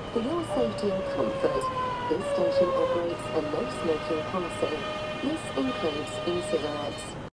For your safety and comfort, this station operates a no smoking policy. This includes e-cigarettes.